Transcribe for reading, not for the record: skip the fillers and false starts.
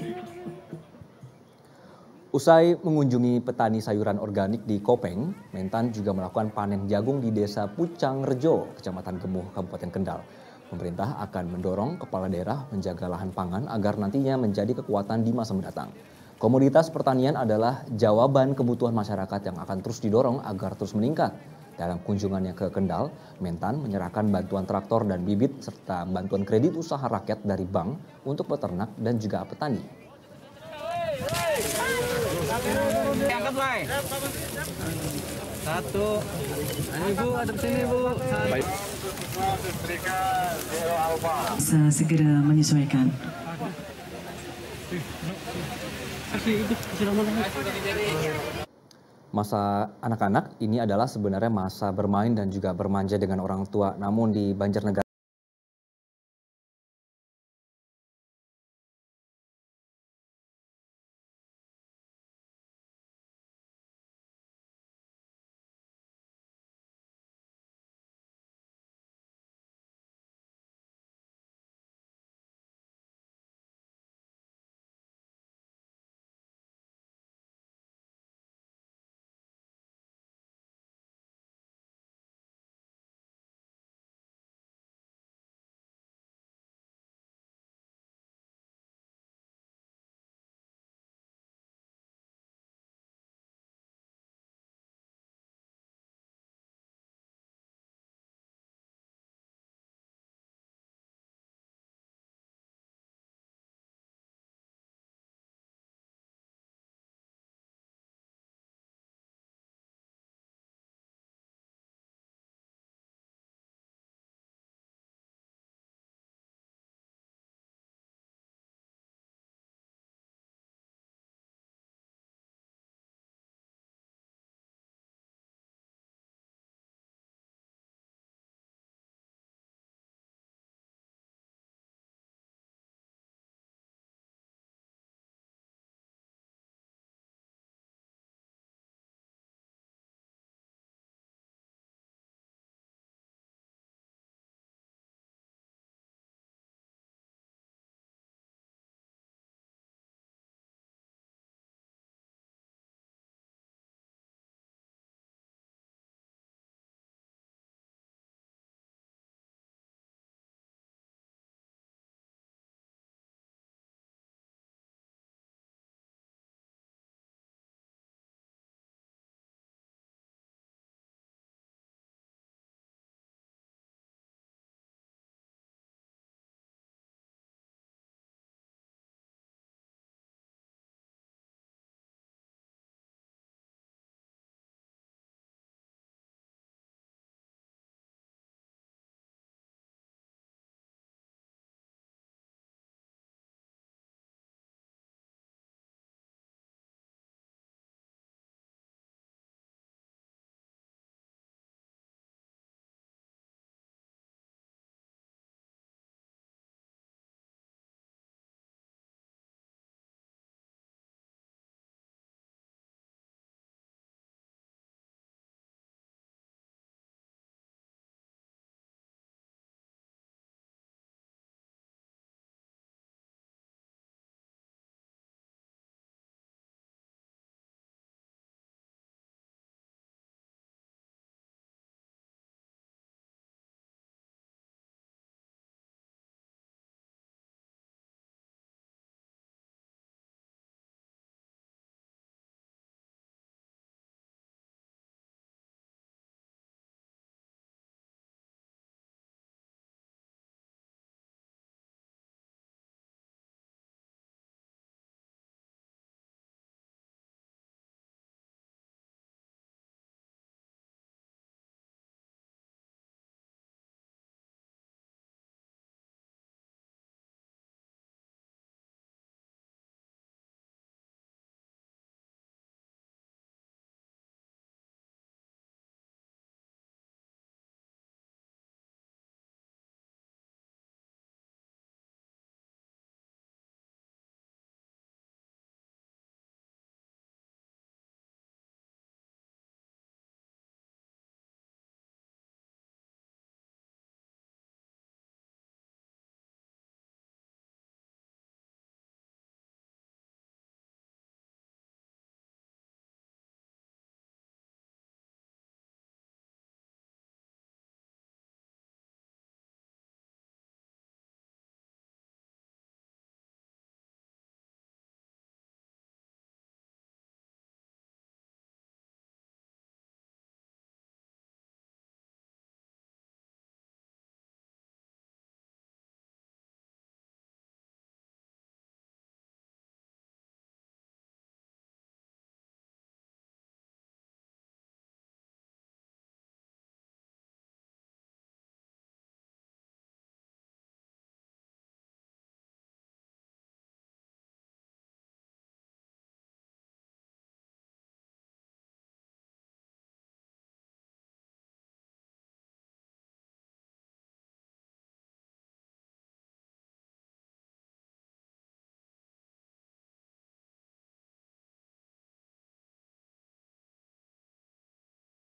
Usai mengunjungi petani sayuran organik di Kopeng, Mentan juga melakukan panen jagung di Desa Pucang Rejo, Kecamatan Gemuh, Kabupaten Kendal. Pemerintah akan mendorong kepala daerah menjaga lahan pangan agar nantinya menjadi kekuatan di masa mendatang. Komoditas pertanian adalah jawaban kebutuhan masyarakat yang akan terus didorong agar terus meningkat. Dalam kunjungannya ke Kendal, Mentan menyerahkan bantuan traktor dan bibit serta bantuan kredit usaha rakyat dari bank untuk peternak dan juga petani. Angkat, Bay. Satu. Ini Bu, ada sini Bu. Bisa segera menyesuaikan. Masa anak-anak ini adalah sebenarnya masa bermain dan juga bermanja dengan orang tua. Namun di Banjarnegara